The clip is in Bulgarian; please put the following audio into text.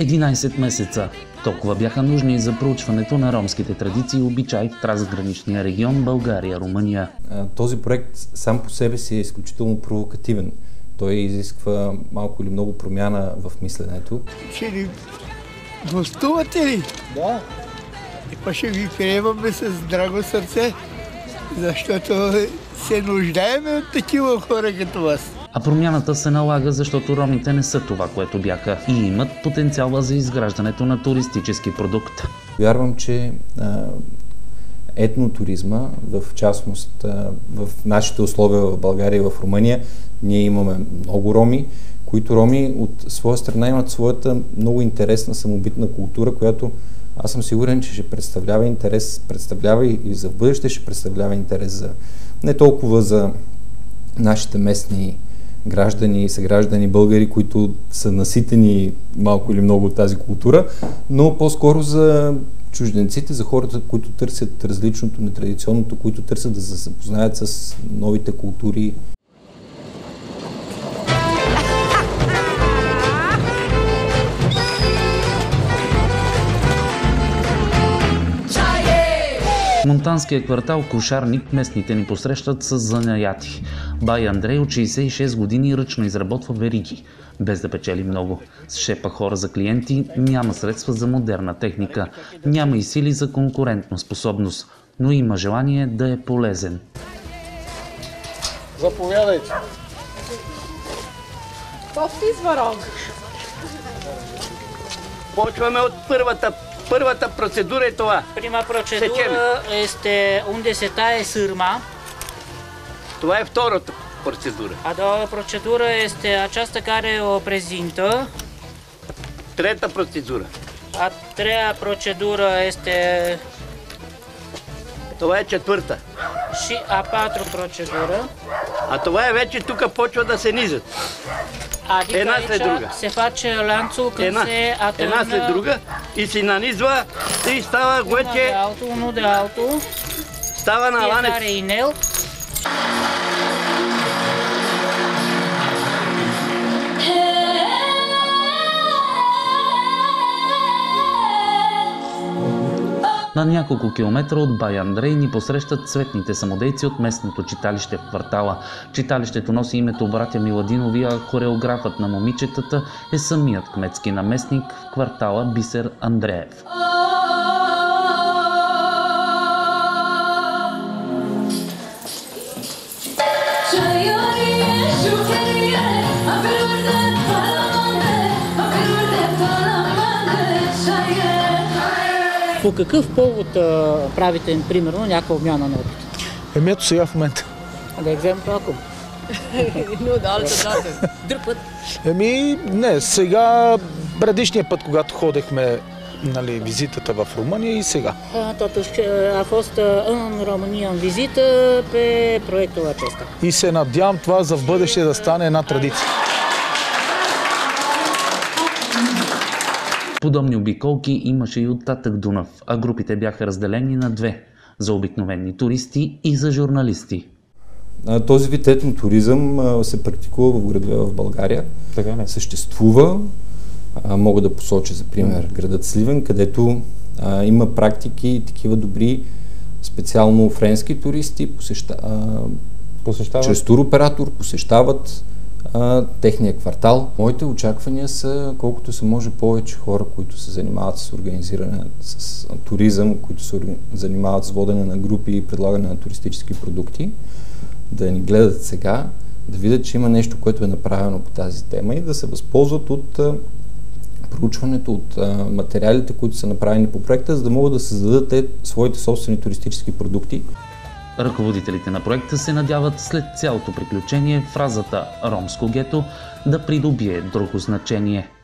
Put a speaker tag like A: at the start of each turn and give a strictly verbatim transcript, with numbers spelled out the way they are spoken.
A: единайсет месеца. Толкова бяха нужни за проучването на ромските традиции и обичаи в трансграничния регион България-Румъния.
B: Този проект сам по себе си е изключително провокативен. Той изисква малко или много промяна в мисленето.
C: Ще ни гостувате ли?
B: Да.
C: И па ще ви приемаме с драго сърце, защото се нуждаеме от такива хора като вас.
A: А промяната се налага, защото ромите не са това, което бяха и имат потенциала за изграждането на туристически продукт.
B: Вярвам, че а, етнотуризма, в частност а, в нашите условия в България и в Румъния, ние имаме много роми, които роми от своя страна имат своята много интересна самобитна култура, която аз съм сигурен, че ще представлява интерес, представлява и за в бъдеще ще представлява интерес за не толкова за нашите местни граждани и съграждани българи, които са наситени малко или много от тази култура, но по-скоро за чужденците, за хората, които търсят различното, нетрадиционното, които търсят да се запознаят с новите култури.
A: В монтанския квартал Кошарник местните ни посрещат с занаяти. Бай Андрей от шейсет и шест години ръчно изработва вериги, без да печели много. С шепа хора за клиенти, няма средства за модерна техника, няма и сили за конкурентна способност, но има желание да е полезен.
D: Заповядайте.
E: Кофти сварог.
D: Почваме от първата Първата процедура е това.
F: Prima procedură este unde se taie sârma.
D: Това е втората процедура.
F: A doua procedură este aceasta care o prezintă.
D: Трета процедура.
F: A treia procedură este
D: това е четвърта.
F: și a patra procedură.
D: А това е вече тук почва да се низат.
F: Adică
D: една след друга.
F: Se face lanțul când
D: една,
F: se atârnă
D: една след друга и се нанизва и става вече
F: de altul, unul de altul.
D: Става на ланец.
F: Fiecare inel.
A: На няколко километра от Бай Андрей ни посрещат цветните самодейци от местното читалище в квартала. Читалището носи името братя Миладинови, а хореографът на момичетата е самият кметски наместник в квартала Бисер Андреев.
F: По какъв повод а, правите, примерно, някаква обмяна на опит?
G: Еми ето сега в момента.
F: Да екземпл ако?
E: Но да, да,
F: Друг път?
G: Еми не, сега предишния път, когато ходехме, нали, визитата в Румъния и сега.
F: Totuși a fost în România în vizită pe proiectul acesta.
G: И се надявам това за в бъдеще да стане една традиция.
A: Подобни обиколки имаше и от татък Дунав, а групите бяха разделени на две – за обикновени туристи и за журналисти.
B: Този вид етнотуризъм се практикува в градове в България.
A: Така не.
B: Съществува. Мога да посоча за пример градът Сливен, където а, има практики такива добри, специално френски туристи посеща, а, посещават. Чрез туроператор посещават а, техния квартал. Моите очаквания са колкото се може повече хора, които се занимават с организиране с туризъм, които се занимават с водене на групи и предлагане на туристически продукти, да ни гледат сега, да видят, че има нещо, което е направено по тази тема и да се възползват от а, проучването, от а, материалите, които са направени по проекта, за да могат да създадат те своите собствени туристически продукти.
A: Ръководителите на проекта се надяват след цялото приключение фразата «Ромско гето» да придобие друго значение.